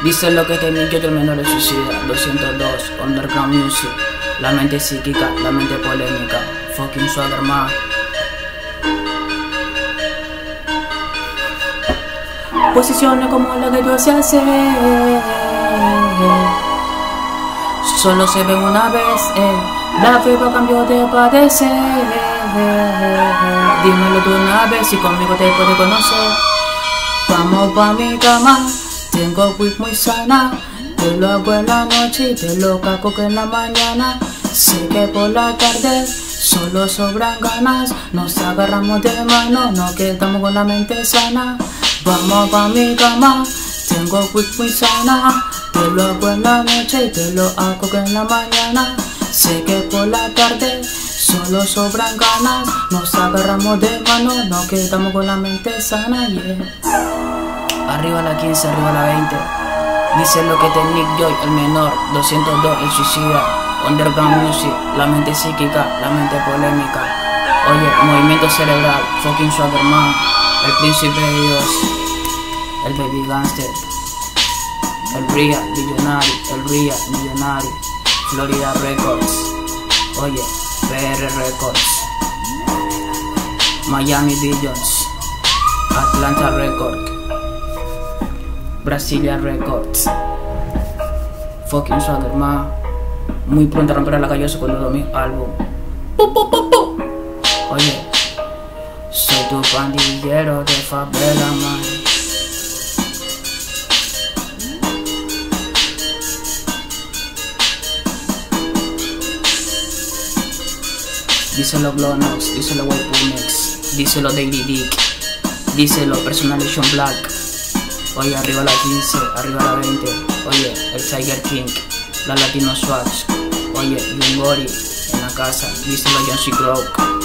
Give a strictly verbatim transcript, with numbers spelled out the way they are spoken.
Dice lo que tenía que el menor es suicida. Doscientos dos, Underground Music. La mente psíquica, la mente polémica. Fucking Swagger Man. Posiciones como la que yo sé hacer, solo se ve una vez, eh. La fibra cambió de padecer. Dímelo tú una vez si conmigo te puedes conocer. Vamos pa' mi cama, tengo weed muy sana. Te lo hago en la noche y te lo caco que en la mañana. Sé que por la tarde solo sobran ganas. Nos agarramos de mano, nos quedamos con la mente sana. Vamos pa' mi cama, tengo weed muy sana. Te lo hago en la noche y te lo hago que en la mañana. Sé que por la tarde solo sobran ganas. Nos agarramos de mano, nos quedamos con la mente sana, yeah. Arriba la quince, arriba la veinte. Dice lo que te Nick Joy, el menor. Doscientos dos, el suicida. Underground Music, la mente psíquica, la mente polémica. Oye, movimiento cerebral, fucking Swagger Man. El príncipe de Dios, el baby gangster, el real millonario, el real millonario. Florida Records, oye, P R Records, Miami Billions, Atlanta Records, Brasilia Records, fucking Swagger Man. Muy pronto romperá la callosa con todo mi álbum. ¡Pu, pu, pu, pu! Oye, soy tu pandillero de favela, man. Díselo Glonox, díselo Waypunix, díselo Daily Dick, díselo Personalization Black. Oye, arriba la quince, arriba la veinte. Oye, el Tiger King, la Latino Swatch. Oye, Young Gory en la casa, díselo John C. Crow.